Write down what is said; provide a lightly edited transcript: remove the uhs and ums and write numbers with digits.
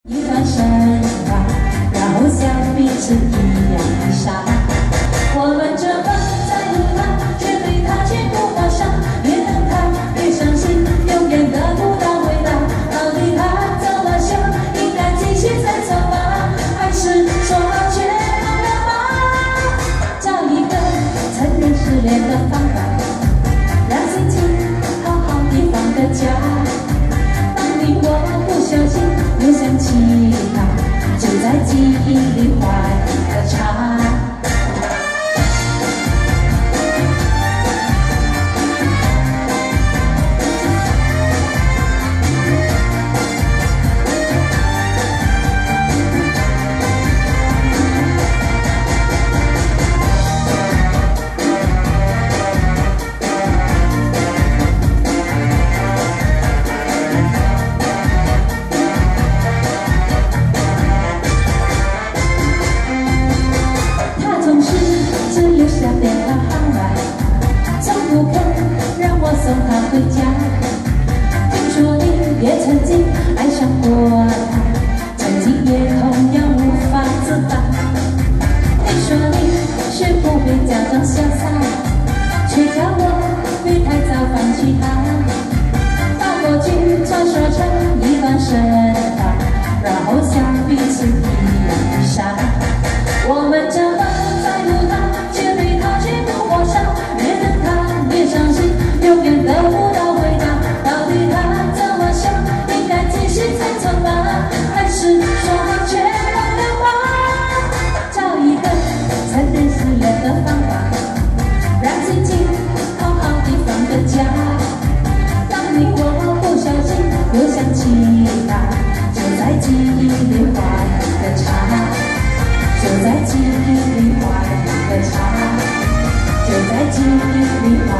一转身吧，然后像彼此一样的傻。我们这般在路旁，却对他绝不画上。越等他越伤心，永远得不到回答。到底他怎么想？应该继续再走吗？还是说绝望了吗？找一个承认失恋的方法，让心情好好地放个假。当你我不小心又想起他，就在记忆里画一个叉。送他回家。听说你也曾经爱上过他，曾经也同样无法自拔。你说你学不会假装潇洒，却叫我别太早放弃他。把过去传说成一段神话，然后像彼此一样的傻。我们这般在路旁，却对他绝不画上。越等他越伤心，永远得不到回答。到底他怎么想？应该继续猜测吗？还是说绝望了吗？找一个承认失恋的方法，让心情好好地放个假。当你我不小心又想起他，就在记忆里画一个叉，就在记忆里画一个叉，就在记忆里画。